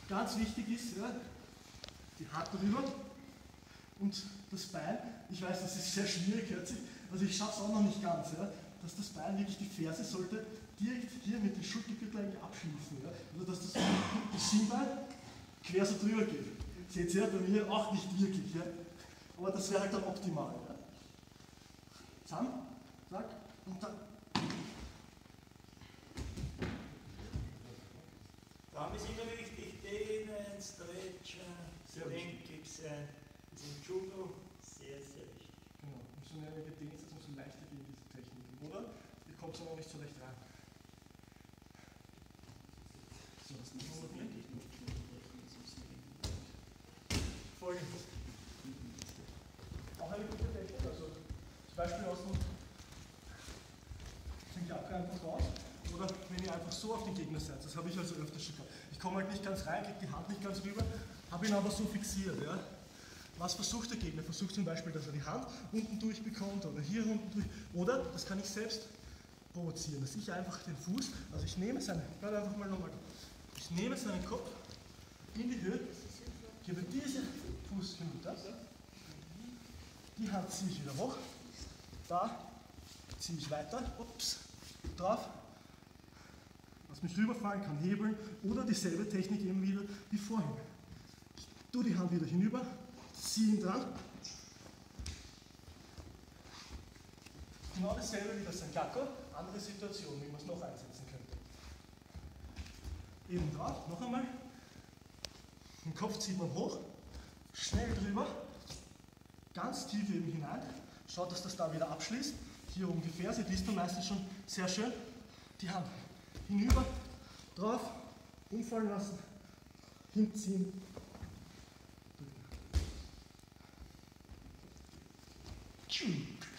ganz wichtig ist, ja, die Hand drüber und das Bein. Ich weiß, das ist sehr schwierig, hört sich, also ich schaffe es auch noch nicht ganz, ja, dass das Bein wirklich, die Ferse sollte direkt hier mit den Schultergürtel eigentlich abschließen. Ja, also dass das Schienbein quer so drüber geht. Seht ihr bei mir auch nicht wirklich, ja, aber das wäre halt dann optimal. Ja. Zusammen, zack, und dann. Da ist immer wichtig, dehnen, stretchen, lenkig sein. Das ist im Judo sehr, sehr wichtig. Genau, umso mehr wir gedehnt sind, umso leichter gehen diese Techniken, oder? Ihr kommt so noch nicht so leicht rein. So, das ist noch nicht. Folgendes. Auch eine gute Technik, also zum Beispiel aus dem Jacke einfach raus. Oder wenn ihr einfach so auf den Gegner seid, das habe ich also öfters schon gehabt. Ich komme halt nicht ganz rein, kriege die Hand nicht ganz rüber, habe ihn aber so fixiert. Ja. Was versucht der Gegner? Versucht zum Beispiel, dass er die Hand unten durchbekommt oder hier unten durch. Oder, das kann ich selbst provozieren, dass ich einfach den Fuß, also ich nehme seinen, bleib einfach mal nochmal, ich nehme seinen Kopf in die Höhe, gebe diese Fuß hinunter, die Hand ziehe ich wieder hoch, da ziehe ich weiter, ups, drauf, was mich rüberfallen kann, hebeln oder dieselbe Technik eben wieder wie vorhin. Ich tue die Hand wieder hinüber, ziehe ihn dran. Genau dasselbe wie das Sankaku, andere Situation, wie man es noch einsetzen könnte. Eben drauf, noch einmal. Den Kopf zieht man hoch, schnell drüber, ganz tief eben hinein. Schaut, dass das da wieder abschließt. Hier oben die Ferse, die ist dann meistens schon sehr schön. Die Hand hinüber, drauf, umfallen lassen, hinziehen, drücken.